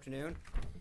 Afternoon.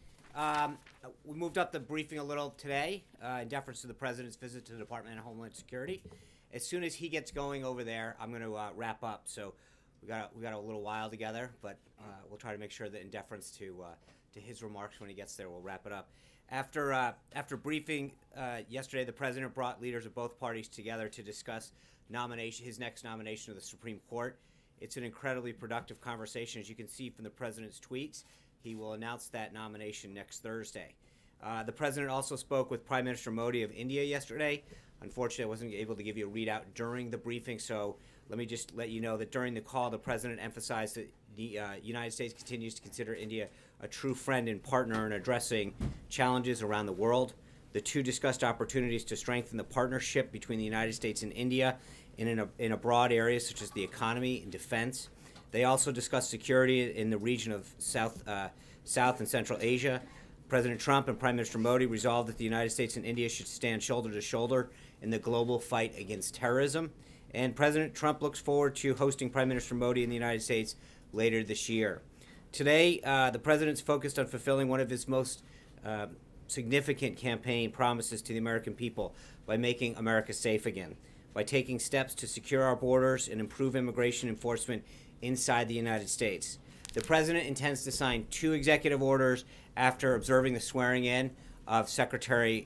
We moved up the briefing a little today in deference to the President's visit to the Department of Homeland Security. As soon as he gets going over there, I'm going to wrap up. So we got a little while together, but we'll try to make sure that in deference to his remarks when he gets there, we'll wrap it up. After briefing yesterday, the President brought leaders of both parties together to discuss his next nomination of the Supreme Court. It's an incredibly productive conversation. As you can see from the President's tweets, he will announce that nomination next Thursday. The President also spoke with Prime Minister Modi of India yesterday. Unfortunately, I wasn't able to give you a readout during the briefing, so let me just let you know that during the call, the President emphasized that the United States continues to consider India a true friend and partner in addressing challenges around the world. The two discussed opportunities to strengthen the partnership between the United States and India in a broad areas such as the economy and defense. They also discussed security in the region of South and Central Asia. President Trump and Prime Minister Modi resolved that the United States and India should stand shoulder to shoulder in the global fight against terrorism. And President Trump looks forward to hosting Prime Minister Modi in the United States later this year. Today, the President's focused on fulfilling one of his most significant campaign promises to the American people by making America safe again, by taking steps to secure our borders and improve immigration enforcement inside the United States. The President intends to sign 2 executive orders after observing the swearing in of Secretary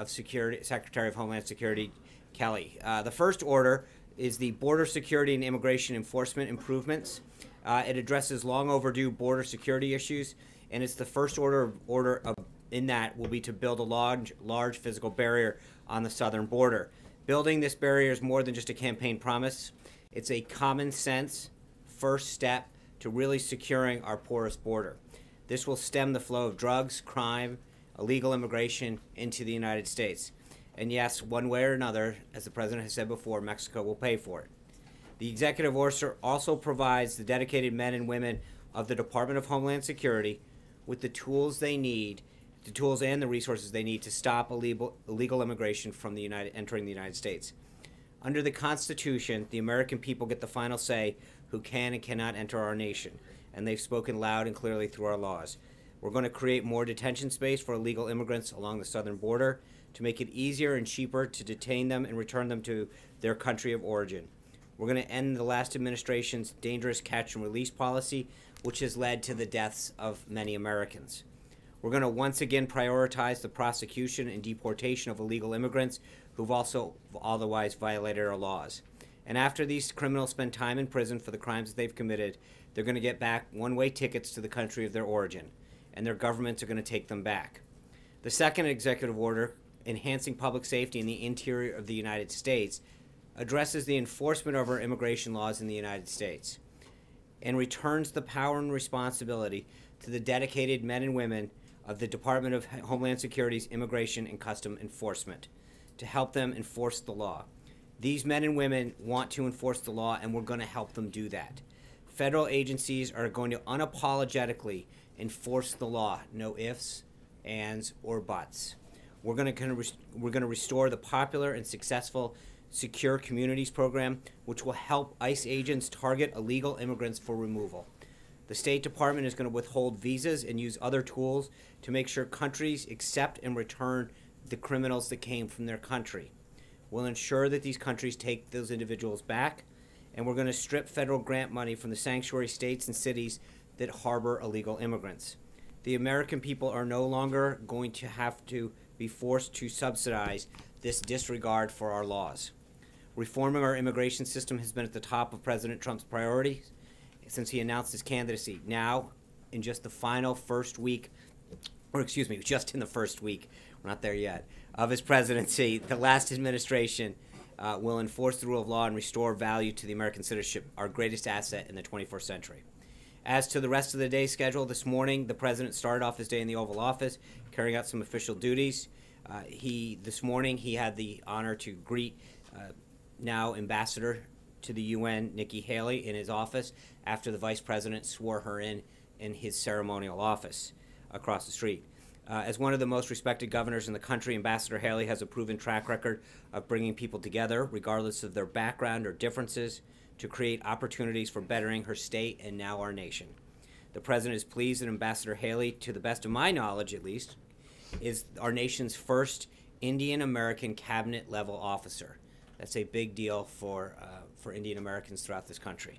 of Homeland Security Kelly. The first order is the Border Security and Immigration Enforcement Improvements. It addresses long overdue border security issues, and it's the first order in that will be to build a large physical barrier on the southern border. Building this barrier is more than just a campaign promise. It's a common sense first step to really securing our porous border. This will stem the flow of drugs, crime, illegal immigration into the United States. And yes, one way or another, as the President has said before, Mexico will pay for it. The executive order also provides the dedicated men and women of the Department of Homeland Security with the tools and the resources they need to stop illegal immigration from entering the United States. Under the Constitution, the American people get the final say who can and cannot enter our nation, and they've spoken loud and clearly through our laws. We're going to create more detention space for illegal immigrants along the southern border to make it easier and cheaper to detain them and return them to their country of origin. We're going to end the last administration's dangerous catch and release policy, which has led to the deaths of many Americans. We're going to once again prioritize the prosecution and deportation of illegal immigrants who've also otherwise violated our laws. And after these criminals spend time in prison for the crimes that they've committed, they're going to get back one-way tickets to the country of their origin, and their governments are going to take them back. The second executive order, enhancing public safety in the interior of the United States, addresses the enforcement of our immigration laws in the United States and returns the power and responsibility to the dedicated men and women of the Department of Homeland Security's Immigration and Customs Enforcement to help them enforce the law. These men and women want to enforce the law, and we're going to help them do that. Federal agencies are going to unapologetically enforce the law, no ifs, ands, or buts. We're going to restore the popular and successful Secure Communities program, which will help ICE agents target illegal immigrants for removal. The State Department is going to withhold visas and use other tools to make sure countries accept and return the criminals that came from their country. We'll ensure that these countries take those individuals back, and we're going to strip federal grant money from the sanctuary states and cities that harbor illegal immigrants. The American people are no longer going to have to be forced to subsidize this disregard for our laws. Reforming our immigration system has been at the top of President Trump's priorities since he announced his candidacy. Now, in just in the first week, we're not there yet, of his presidency, the last administration will enforce the rule of law and restore value to the American citizenship, our greatest asset in the 21st century. As to the rest of the day's schedule, this morning, the President started off his day in the Oval Office, carrying out some official duties. This morning, he had the honor to greet now Ambassador to the UN, Nikki Haley, in his office after the Vice President swore her in his ceremonial office across the street. As one of the most respected governors in the country, Ambassador Haley has a proven track record of bringing people together, regardless of their background or differences, to create opportunities for bettering her state and now our nation. The President is pleased that Ambassador Haley, to the best of my knowledge at least, is our nation's first Indian American cabinet level officer. That's a big deal for Indian Americans throughout this country.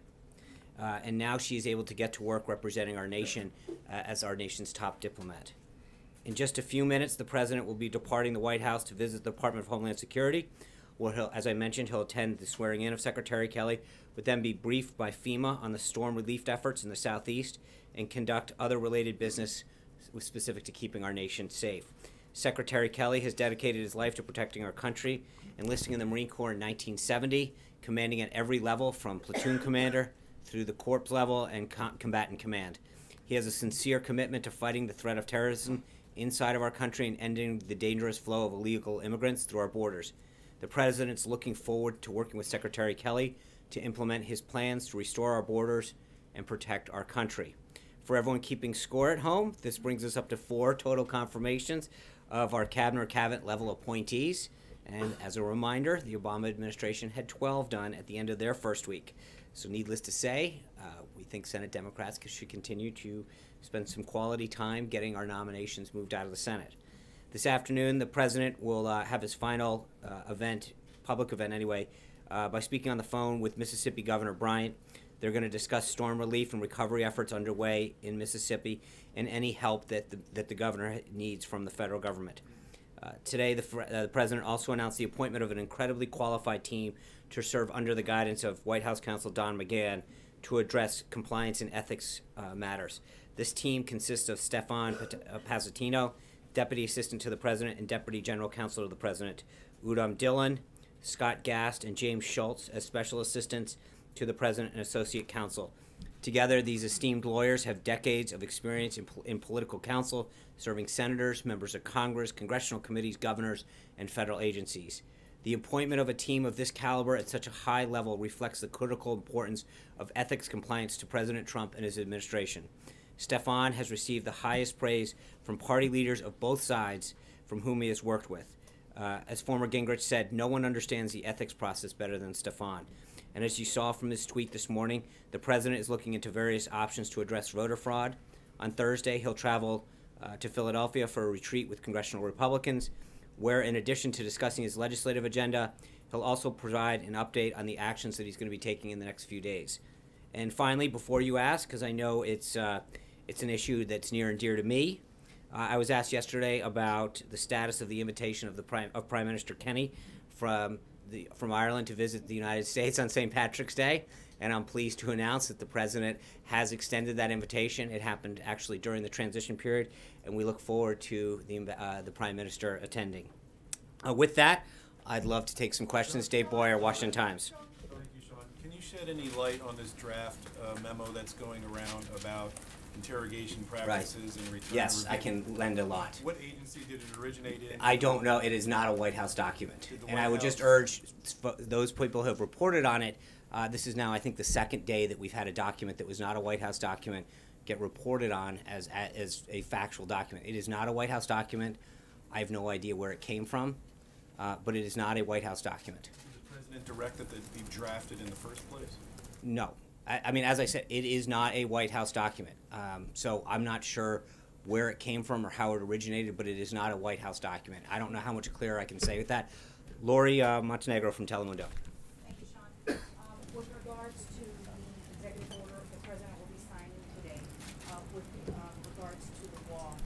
And now she is able to get to work representing our nation as our nation's top diplomat. In just a few minutes, the President will be departing the White House to visit the Department of Homeland Security, where as I mentioned, he'll attend the swearing in of Secretary Kelly, would then be briefed by FEMA on the storm relief efforts in the Southeast, and conduct other related business specific to keeping our nation safe. Secretary Kelly has dedicated his life to protecting our country, enlisting in the Marine Corps in 1970, commanding at every level from platoon commander through the corps level and combatant command. He has a sincere commitment to fighting the threat of terrorism inside of our country and ending the dangerous flow of illegal immigrants through our borders. The President's looking forward to working with Secretary Kelly to implement his plans to restore our borders and protect our country. For everyone keeping score at home, this brings us up to 4 total confirmations of our cabinet or cabinet level appointees. And as a reminder, the Obama administration had 12 done at the end of their first week. So needless to say, we think Senate Democrats should continue to spend some quality time getting our nominations moved out of the Senate. This afternoon, the President will have his final event, public event anyway, by speaking on the phone with Mississippi Governor Bryant. They're going to discuss storm relief and recovery efforts underway in Mississippi and any help that the governor needs from the federal government. Today, the President also announced the appointment of an incredibly qualified team to serve under the guidance of White House counsel Don McGahn to address compliance and ethics matters. This team consists of Stefan Pasatino, Deputy Assistant to the President and Deputy General Counsel to the President, Udom Dillon, Scott Gast, and James Schultz as Special Assistants to the President and Associate Counsel. Together, these esteemed lawyers have decades of experience in political counsel, serving senators, members of Congress, congressional committees, governors, and federal agencies. The appointment of a team of this caliber at such a high level reflects the critical importance of ethics compliance to President Trump and his administration. Stefan has received the highest praise from party leaders of both sides from whom he has worked with. As former Gingrich said, no one understands the ethics process better than Stefan. And as you saw from his tweet this morning, the President is looking into various options to address voter fraud. On Thursday, he'll travel to Philadelphia for a retreat with congressional Republicans, where in addition to discussing his legislative agenda, he'll also provide an update on the actions that he's going to be taking in the next few days. And finally, before you ask, because I know it's an issue that's near and dear to me, I was asked yesterday about the status of the invitation of Prime Minister Kenny from Ireland to visit the United States on St. Patrick's Day, and I'm pleased to announce that the President has extended that invitation. It happened actually during the transition period, and we look forward to the Prime Minister attending. With that, I'd love to take some questions. Dave Boyer, Washington Times. Thank you, Sean. Can you shed any light on this draft memo that's going around about interrogation practices and return Yes, review? I can lend a lot. What agency did it originate in? I don't know. It is not a White House document. And I would just urge those people who have reported on it, this is now, I think, the second day that we've had a document that was not a White House document get reported on as a factual document. It is not a White House document. I have no idea where it came from, but it is not a White House document. Did the President direct that it be drafted in the first place? No. I mean, as I said, it is not a White House document. So I'm not sure where it came from or how it originated, but it is not a White House document. I don't know how much clearer I can say with that. Lori Montenegro from Telemundo. Thank you, Sean. With regards to the executive order the President will be signing today, with regards to the wall,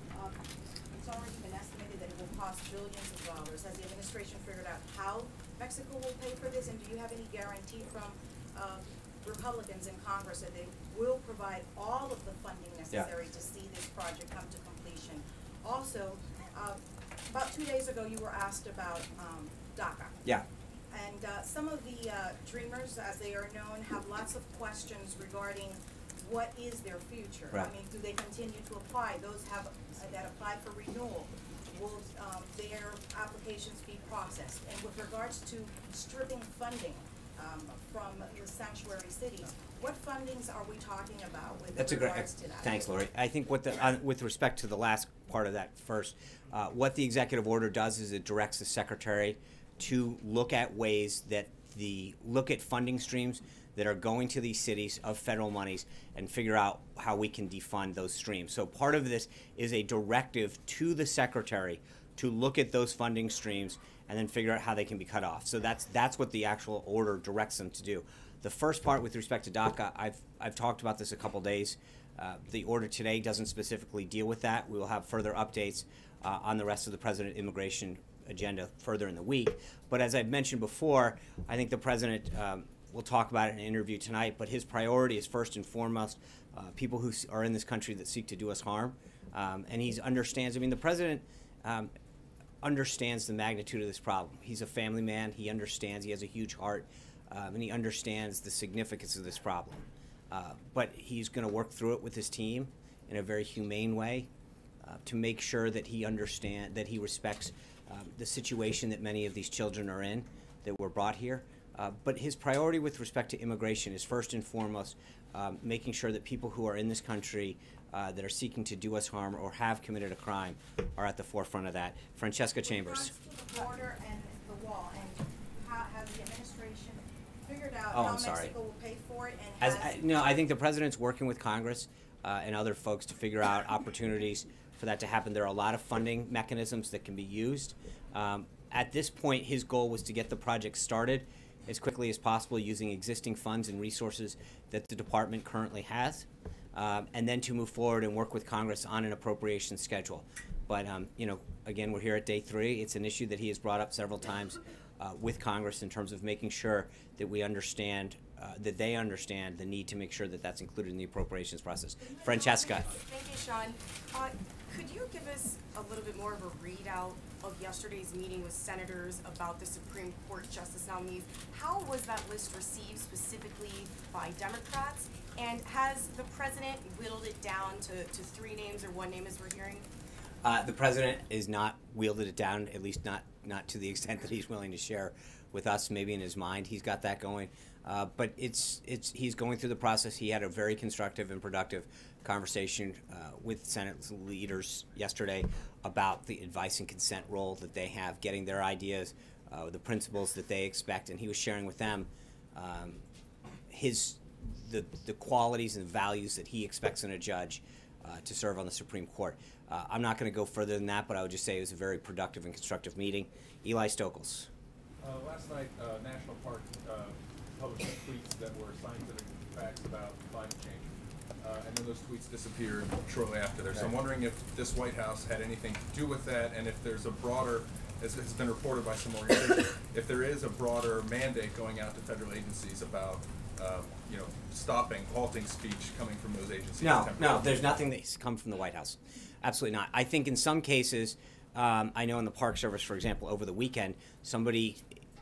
it's already been estimated that it will cost billions of dollars. Has the administration figured out how Mexico will pay for this, and do you have any guarantee from Republicans in Congress that they will provide all of the funding necessary to see this project come to completion? Also, about 2 days ago, you were asked about DACA. Yeah. And some of the dreamers, as they are known, have lots of questions regarding what is their future. Right. I mean, do they continue to apply? Those that apply for renewal, will their applications be processed? And with regards to stripping funding from the sanctuary cities, what fundings are we talking about with regards to that? Thanks, Lori. I think with respect to the last part of that first, what the executive order does is it directs the Secretary to look at ways that look at funding streams that are going to these cities of federal monies and figure out how we can defund those streams. So part of this is a directive to the secretary to look at those funding streams and then figure out how they can be cut off. So that's what the actual order directs them to do. The first part with respect to DACA, I've talked about this a couple days. The order today doesn't specifically deal with that. We will have further updates on the rest of the President immigration agenda further in the week. But as I've mentioned before, I think the President will talk about it in an interview tonight, but his priority is first and foremost people who are in this country that seek to do us harm. And he understands, I mean, the President understands the magnitude of this problem. He's a family man. He understands. He has a huge heart, and he understands the significance of this problem. But he's going to work through it with his team in a very humane way to make sure that he understands, that he respects the situation that many of these children are in that were brought here. But his priority with respect to immigration is first and foremost making sure that people who are in this country that are seeking to do us harm or have committed a crime are at the forefront of that. Francesca Chambers. To the border and the wall, and how has the administration figured out Oh, how I'm sorry. Mexico will pay for it, and No, I think the President's working with Congress and other folks to figure out opportunities for that to happen. There are a lot of funding mechanisms that can be used. At this point, his goal was to get the project started as quickly as possible using existing funds and resources that the department currently has, and then to move forward and work with Congress on an appropriation schedule. But, you know, again, we're here at day 3. It's an issue that he has brought up several times with Congress in terms of making sure that we understand, that they understand the need to make sure that that's included in the appropriations process. Francesca. Thank you, Sean. Could you give us a little bit more of a readout of yesterday's meeting with senators about the Supreme Court justice nominees? How was that list received specifically by Democrats? And has the president whittled it down to 3 names or 1 name as we're hearing? The President is not wielded it down, at least not to the extent that he's willing to share with us. Maybe in his mind he's got that going. But he's going through the process. He had a very constructive and productive conversation with Senate leaders yesterday about the advice and consent role that they have, getting their ideas, the principles that they expect, and he was sharing with them the qualities and values that he expects in a judge to serve on the Supreme Court. I'm not going to go further than that, but I would just say it was a very productive and constructive meeting. Eli Stokels. Last night, National Park published tweets that were scientific facts about climate change. And then those tweets disappeared shortly after there. So I'm wondering if this White House had anything to do with that, and if there's a broader, as has been reported by some organizations, if there is a broader mandate going out to federal agencies about, you know, halting speech coming from those agencies. No, there's nothing that's come from the White House. Absolutely not. I think in some cases, I know in the Park Service, for example, over the weekend, somebody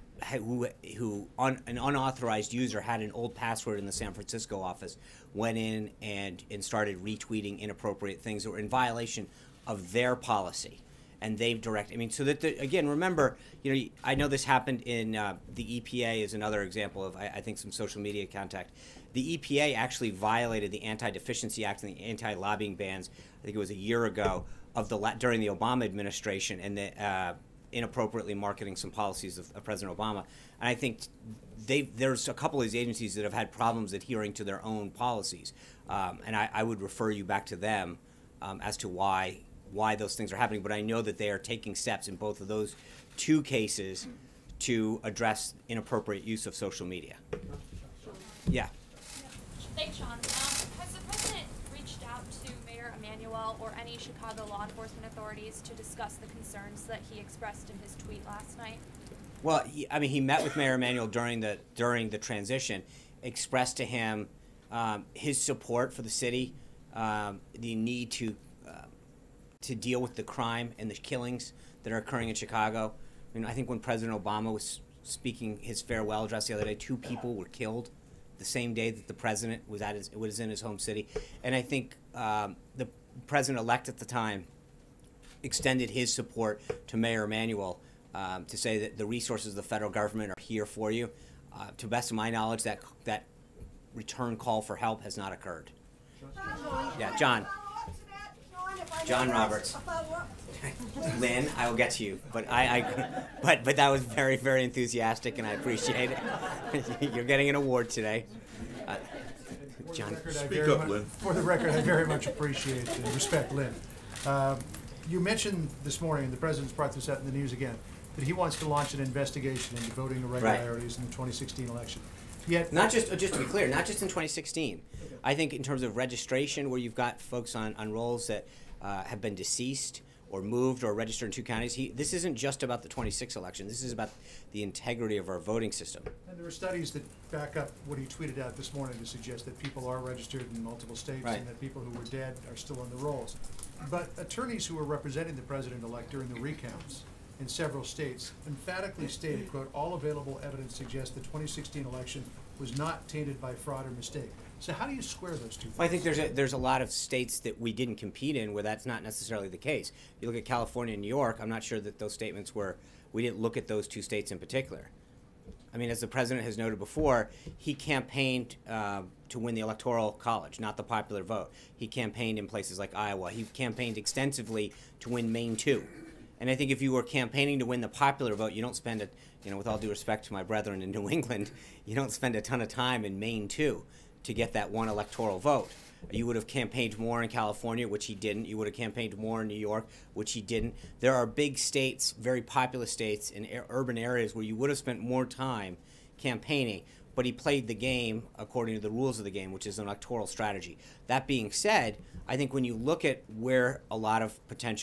who an unauthorized user had an old password in the San Francisco office, went in and started retweeting inappropriate things that were in violation of their policy. And they've directed, I mean, so that, again, remember, you know, I know this happened in the EPA is another example of, I think, some social media contact. The EPA actually violated the Anti-Deficiency Act and the anti-lobbying bans, I think it was a year ago, during the Obama administration, and the inappropriately marketing some policies of President Obama. And I think there's a couple of these agencies that have had problems adhering to their own policies. And I would refer you back to them as to why those things are happening. But I know that they are taking steps in both of those 2 cases to address inappropriate use of social media. Yeah. Thanks, Sean. Has the president reached out to Mayor Emanuel or any Chicago law enforcement authorities to discuss the concerns that he expressed in his tweet last night? Well, he met with Mayor Emanuel during the transition, expressed to him his support for the city, the need to deal with the crime and the killings that are occurring in Chicago. I mean, I think when President Obama was speaking his farewell address the other day, 2 people were killed the same day that the president was in his home city. And I think the president-elect at the time extended his support to Mayor Emanuel to say that the resources of the federal government are here for you. To the best of my knowledge, that return call for help has not occurred. Yeah, John. Sean, if I John Roberts. Lynn, I will get to you, but but that was very, very enthusiastic, and I appreciate it. You're getting an award today. John, Speak up, Lynn. For the record, I very much appreciate and respect Lynn. You mentioned this morning, and the President's brought this out in the news again, that he wants to launch an investigation into voting irregularities in the 2016 election. Yet, not just to be clear, not just in 2016. I think in terms of registration, where you've got folks on rolls that have been deceased or moved or registered in 2 counties. This isn't just about the 26 election. This is about the integrity of our voting system. and there are studies that back up what he tweeted out this morning to suggest that people are registered in multiple states Right. and that people who were dead are still on the rolls. But attorneys who were representing the President-elect during the recounts in several states emphatically stated, quote, all available evidence suggests the 2016 election was not tainted by fraud or mistake. So how do you square those two things? Well, I think there's a lot of states that we didn't compete in where that's not necessarily the case. You look at California and New York, I'm not sure that those statements we didn't look at those 2 states in particular. I mean, as the president has noted before, he campaigned to win the Electoral College, not the popular vote. He campaigned in places like Iowa. He campaigned extensively to win Maine 2. And I think if you were campaigning to win the popular vote, you don't spend with all due respect to my brethren in New England, you don't spend a ton of time in Maine 2 to get that one electoral vote. You would have campaigned more in California, which he didn't. You would have campaigned more in New York, which he didn't. There are big states, very populous states in urban areas where you would have spent more time campaigning, but he played the game according to the rules of the game, which is an electoral strategy. That being said, I think when you look at where a lot of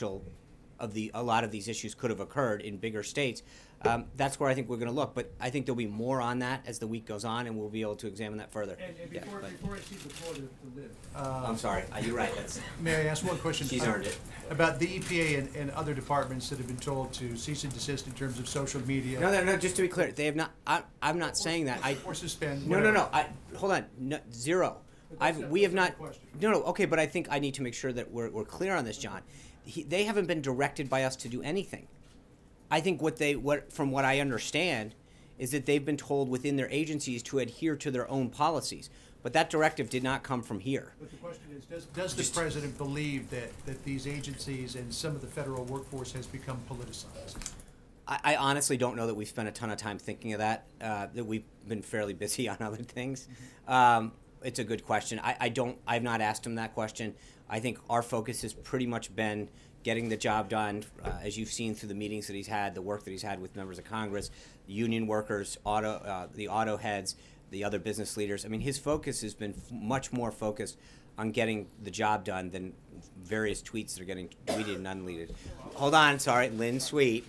these issues could have occurred in bigger states, that's where I think we're going to look. But I think there'll be more on that as the week goes on, and we'll be able to examine that further. And Yeah, before I cede the floor to Liv, I'm sorry. You're right. may I ask one question? She's earned it. About the EPA and other departments that have been told to cease and desist in terms of social media. No. Just to be clear, they have not. I'm not saying that. Or suspend. No. whatever. Hold on. No, zero. We have not. No. Okay, but I think I need to make sure that we're clear on this, John. They haven't been directed by us to do anything. I think from what I understand, is that they've been told within their agencies to adhere to their own policies. But that directive did not come from here. But the question is, does the President believe that these agencies and some of the federal workforce has become politicized? I honestly don't know that we've spent a ton of time thinking of that. That we've been fairly busy on other things. It's a good question. I've not asked him that question. I think our focus has pretty much been getting the job done, as you've seen through the meetings that he's had, the work that he's had with members of Congress, union workers, the auto heads, the other business leaders. I mean, his focus has been much more focused on getting the job done than various tweets that are getting tweeted and unleaded. Hold on, sorry, Lynn Sweet.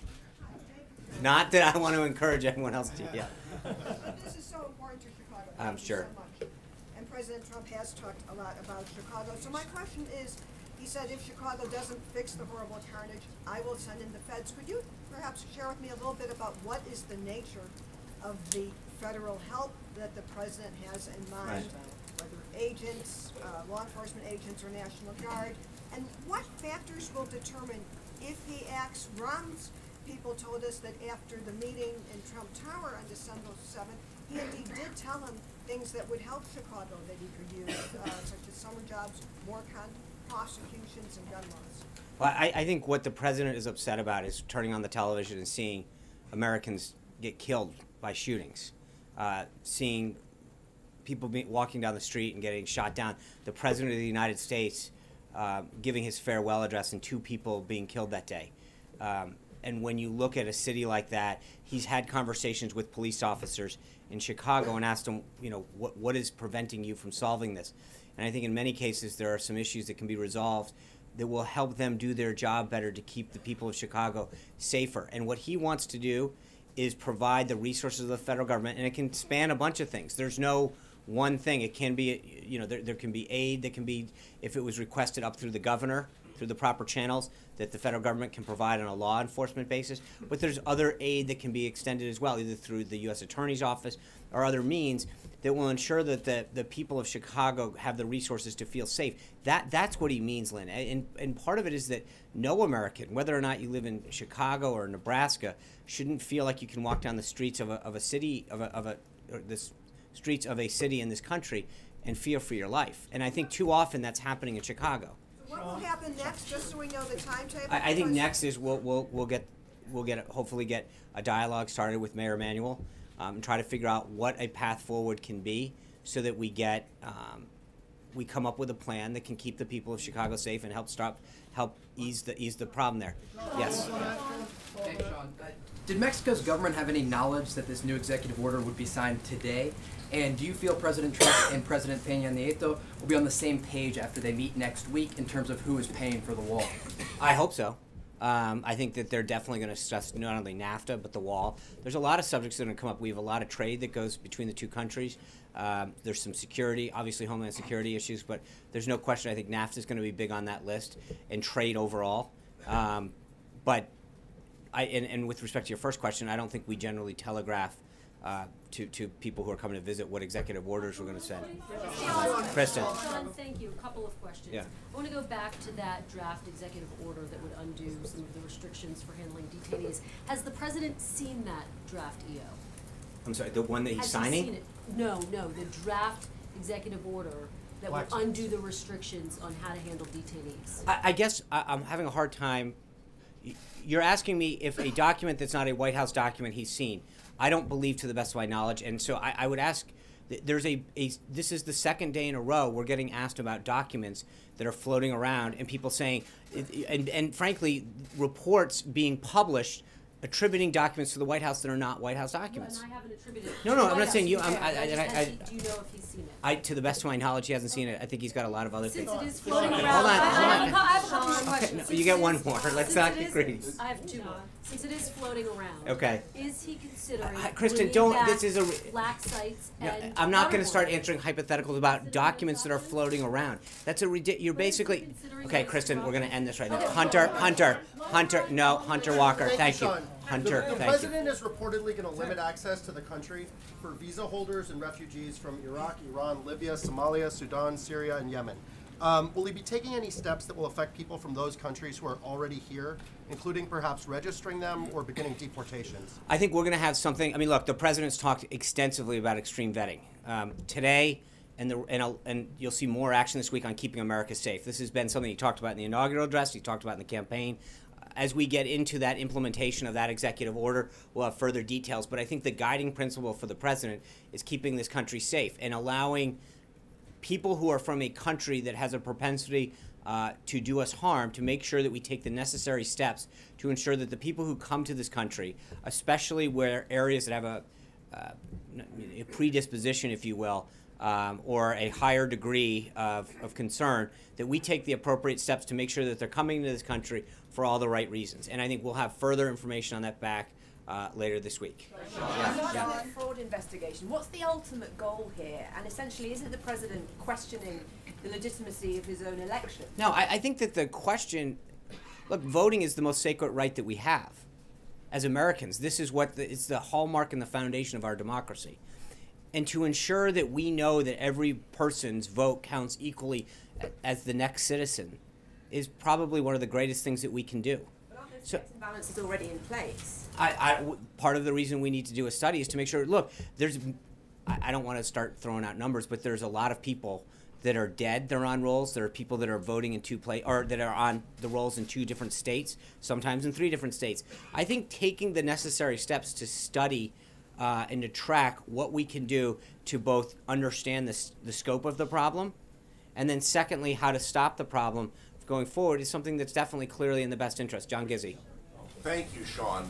Not that I want to encourage everyone else to, yeah. This is so important to Chicago. I'm Thank you sure. so much. And President Trump has talked a lot about Chicago. So my question is, he said if Chicago doesn't fix the horrible carnage, I will send in the feds. Could you perhaps share with me a little bit about what is the nature of the federal help that the president has in mind? Right. Whether agents, law enforcement agents, or National Guard, and what factors will determine if he acts? Ron's people told us that after the meeting in Trump Tower on December 7th, he indeed did tell him things that would help Chicago that he could use, such as summer jobs, more prosecutions, and gun laws. Well, I think what the president is upset about is turning on the television and seeing Americans get killed by shootings, seeing people walking down the street and getting shot down. The president of the United States giving his farewell address and 2 people being killed that day. And when you look at a city like that, he's had conversations with police officers in Chicago and asked them, what is preventing you from solving this? And I think in many cases there are some issues that can be resolved that will help them do their job better to keep the people of Chicago safer. And what he wants to do is provide the resources of the federal government, and it can span a bunch of things. There's no one thing. It can be, there can be aid that can be, if it was requested up through the governor, through the proper channels that the federal government can provide on a law enforcement basis. But there's other aid that can be extended as well, either through the U.S. Attorney's Office or other means that will ensure that the people of Chicago have the resources to feel safe. That's what he means, Lynn. And part of it is that no American, whether or not you live in Chicago or Nebraska, shouldn't feel like you can walk down the streets of a city streets of a city in this country and fear for your life. And I think too often that's happening in Chicago. So So what will happen next, just so we know the timetable? I think Because- next is hopefully get a dialogue started with Mayor Emanuel, and try to figure out what a path forward can be, so that we get we come up with a plan that can keep the people of Chicago safe and help ease the problem there. Yes. Thanks, Sean. Did Mexico's government have any knowledge that this new executive order would be signed today? And do you feel President Trump and President Peña Nieto will be on the same page after they meet next week in terms of who is paying for the wall? I hope so. I think that they're definitely going to discuss not only NAFTA, but the wall. There's a lot of subjects that are going to come up. We have a lot of trade that goes between the two countries. There's some security, obviously Homeland Security issues, but there's no question I think NAFTA is going to be big on that list, and trade overall. But and with respect to your first question, I don't think we generally telegraph to people who are coming to visit what executive orders we're going to send. Kristen. Sean, thank you. A couple of questions. Yeah. I want to go back to that draft executive order that would undo some of the restrictions for handling detainees. Has the president seen that draft EO? I'm sorry, the one that he's Has signing? he seen it? No, the draft executive order that would Black undo the restrictions on how to handle detainees. I guess I'm having a hard time. You're asking me if a document that's not a White House document he's seen. I don't believe, to the best of my knowledge, and so I would ask. There's this is the second day in a row we're getting asked about documents that are floating around, and people saying, and frankly, reports being published attributing documents to the White House that are not White House documents. And I haven't attributed it No, to no, the I'm White not House. saying you. Okay, do you know if he's seen it? To the best of my knowledge, he hasn't seen it. I think he's got a lot of other Since things. it is floating Hold around, on, I hold on. have a couple more Okay, questions. no, Since you get it one is- more. Let's since not it get is- greedy. I have two more. Since it is floating around. Okay. Is he considering Kristen, bringing don't- back this is a black sites No, and I'm not going to start waterboarding? answering hypotheticals about documents that are floating around. That's a you're basically. Okay, Kristen, we're going to end this right now. Hunter, Walker, thank you. Sean. Hunter, The thank you. president is reportedly going to limit access to the country for visa holders and refugees from Iraq, Iran, Libya, Somalia, Sudan, Syria, and Yemen. Will he be taking any steps that will affect people from those countries who are already here, including perhaps registering them or beginning deportations? I think we're going to have something. I mean, look, the president's talked extensively about extreme vetting today, and you'll see more action this week on keeping America safe. This has been something he talked about in the inaugural address. He talked about in the campaign. As we get into that implementation of that executive order, we'll have further details. But I think the guiding principle for the president is keeping this country safe and allowing people who are from a country that has a propensity to do us harm to make sure that we take the necessary steps to ensure that the people who come to this country, especially where areas that have a predisposition, if you will, or a higher degree of concern, that we take the appropriate steps to make sure that they're coming to this country for all the right reasons. And I think we'll have further information on that back later this week. On the fraud investigation, what's the ultimate goal here? And essentially, isn't the president questioning the legitimacy of his own election? No, I think that the question, look, voting is the most sacred right that we have as Americans. This is it's the hallmark and the foundation of our democracy. And to ensure that we know that every person's vote counts equally as the next citizen is probably one of the greatest things that we can do. But aren't those checks and balances already in place? Part of the reason we need to do a study is to make sure, look, I don't want to start throwing out numbers, but there's a lot of people that are dead, they're on rolls. There are people that are voting in or that are on the rolls in 2 different states, sometimes in 3 different states. I think taking the necessary steps to study and to track what we can do to both understand the scope of the problem, and then secondly, how to stop the problem going forward is something that's definitely clearly in the best interest. John Gizzi. Thank you, Sean.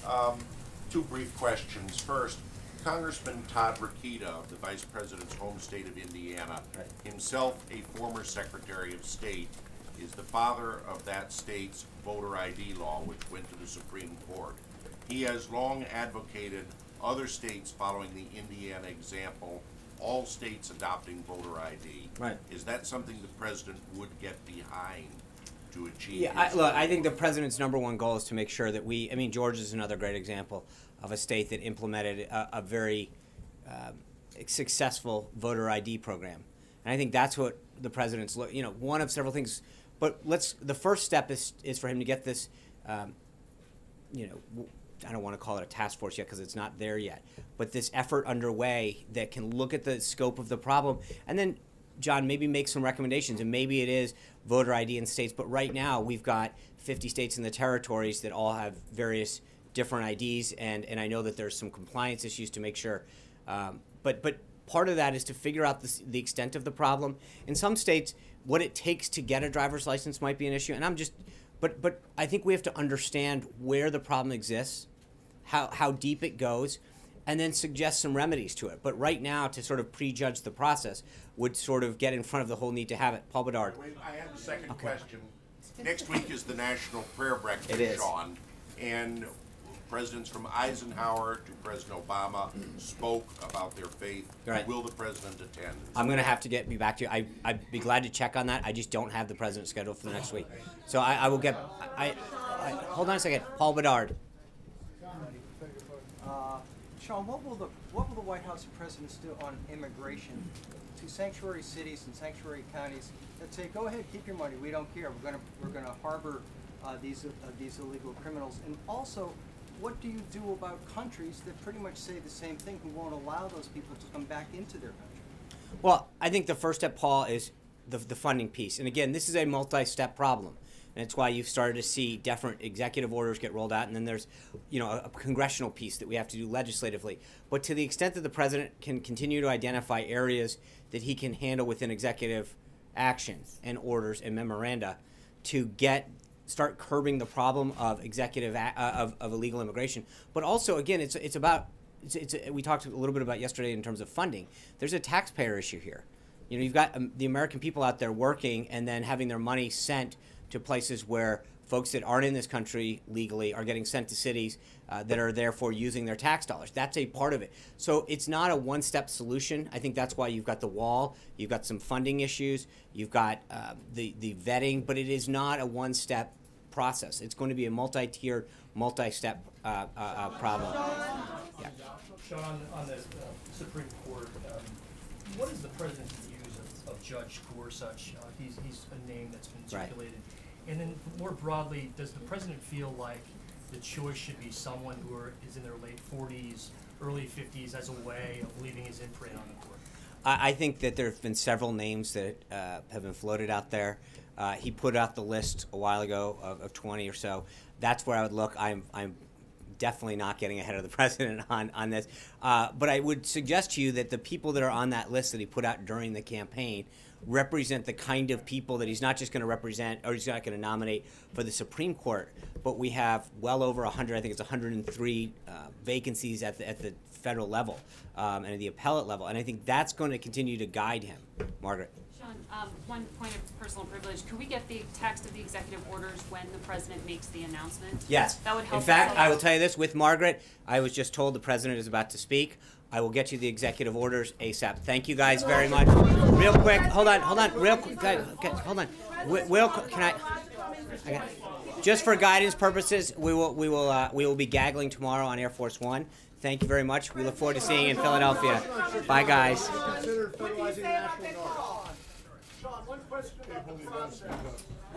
2 brief questions. First, Congressman Todd Rokita of the Vice President's home state of Indiana, himself a former Secretary of State, is the father of that state's voter ID law, which went to the Supreme Court. He has long advocated other states following the Indiana example, all states adopting voter ID. Right. Is that something the president would get behind to achieve? Yeah, I think the president's #1 goal is to make sure that Georgia is another great example of a state that implemented a very successful voter ID program. And I think that's what the president's, one of several things. But the first step is for him to get this, I don't want to call it a task force yet because it's not there yet, but this effort underway that can look at the scope of the problem and then John, maybe make some recommendations, and maybe it is voter ID in states, but right now we've got 50 states and the territories that all have various different IDs, and I know that there's some compliance issues to make sure, but part of that is to figure out the extent of the problem. In some states, what it takes to get a driver's license might be an issue, and but I think we have to understand where the problem exists, how deep it goes, and then suggest some remedies to it. But right now, to sort of prejudge the process would sort of get in front of the whole need to have it. Paul Bedard. Wait, I have a second question. Next week is the National Prayer Breakfast, It is. Sean, and presidents from Eisenhower to President Obama spoke about their faith. Right. Will the president attend? I'm going to have to be back to you. I'd be glad to check on that. I just don't have the president's schedule for the next week. So I will get, hold on a second. Paul Bedard. Sean, what will the White House and presidents do on immigration to sanctuary cities and sanctuary counties that say, go ahead, keep your money, we don't care, we're gonna harbor these illegal criminals? And also, what do you do about countries that pretty much say the same thing, who won't allow those people to come back into their country? Well, I think the first step, Paul, is the funding piece. And again, this is a multi-step problem. And it's why you've started to see different executive orders get rolled out, and then there's, a congressional piece that we have to do legislatively. But to the extent that the president can continue to identify areas that he can handle within executive action and orders and memoranda to start curbing the problem of of illegal immigration. But also, again, it's about we talked a little bit about yesterday in terms of funding. There's a taxpayer issue here. You've got the American people out there working and then having their money sent to places where folks that aren't in this country legally are getting sent to cities that are therefore using their tax dollars. That's a part of it. So it's not a one-step solution. I think that's why you've got the wall, you've got some funding issues, you've got the vetting, but it is not a one-step process. It's going to be a multi-tiered, multi-step problem. Yeah. Sean, on the Supreme Court, what is the president's views of Judge Gorsuch? He's a name that's been circulated. Right. And then more broadly, does the president feel like the choice should be someone who is in their late 40s, early 50s as a way of leaving his imprint on the court? I think that there have been several names that have been floated out there. He put out the list a while ago of 20 or so. That's where I would look. I'm definitely not getting ahead of the president on this. But I would suggest to you that the people that are on that list that he put out during the campaign represent the kind of people that he's not just going to represent, or he's not going to nominate for the Supreme Court, but we have well over 100, I think it's 103 vacancies at the federal level and at the appellate level, and I think that's going to continue to guide him. Margaret. Sean, one point of personal privilege. Could we get the text of the executive orders when the president makes the announcement? Yes. That would help. In fact, I will tell you this, with Margaret, I was just told the president is about to speak. I will get you the executive orders ASAP. Thank you guys very much. Real quick, hold on, real quick, hold on. Can I just for guidance purposes, we will be gaggling tomorrow on Air Force One. Thank you very much. We look forward to seeing you in Philadelphia. Bye, guys. Sean, one question about the process.